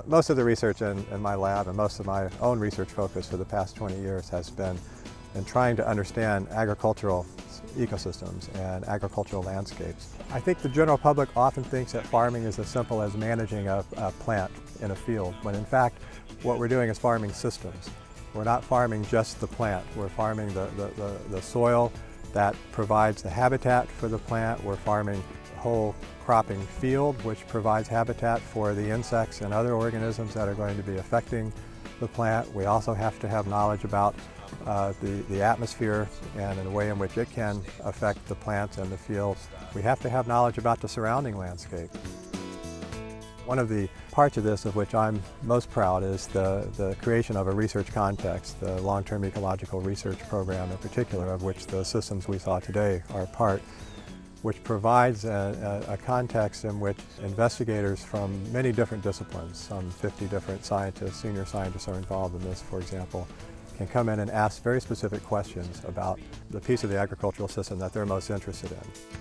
Most of the research in my lab and most of my own research focus for the past 20 years has been in trying to understand agricultural ecosystems and agricultural landscapes. I think the general public often thinks that farming is as simple as managing a plant in a field, when in fact what we're doing is farming systems. We're not farming just the plant, we're farming the soil that provides the habitat for the plant, we're farming the whole cropping field which provides habitat for the insects and other organisms that are going to be affecting the plant. We also have to have knowledge about the atmosphere and the way in which it can affect the plants and the fields. We have to have knowledge about the surrounding landscape. One of the parts of this of which I'm most proud is the creation of a research context, the long-term ecological research program in particular, of which the systems we saw today are a part, which provides a context in which investigators from many different disciplines, some 50 different scientists, senior scientists are involved in this, for example, can come in and ask very specific questions about the piece of the agricultural system that they're most interested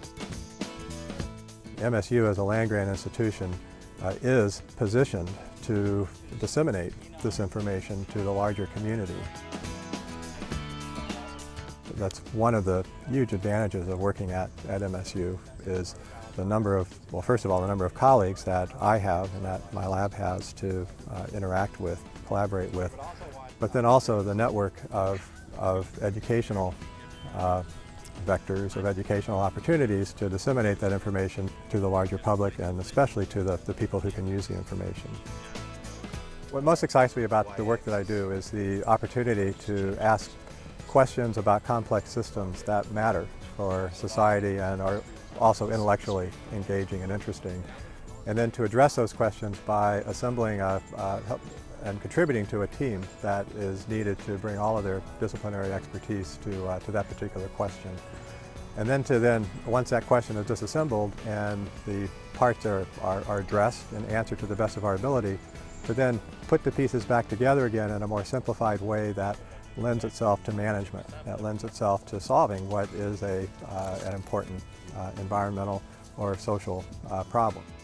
in. MSU as a land-grant institution is positioned to disseminate this information to the larger community. That's one of the huge advantages of working at MSU is the number of, well, first of all, the number of colleagues that I have and that my lab has to interact with, collaborate with, but then also the network of educational vectors, of educational opportunities to disseminate that information to the larger public and especially to the people who can use the information. What most excites me about the work that I do is the opportunity to ask questions about complex systems that matter for society and are also intellectually engaging and interesting, and then to address those questions by assembling and contributing to a team that is needed to bring all of their disciplinary expertise to that particular question. And then once that question is disassembled and the parts are addressed and answered to the best of our ability, to then put the pieces back together again in a more simplified way that lends itself to management, that lends itself to solving what is an important environmental or social problem.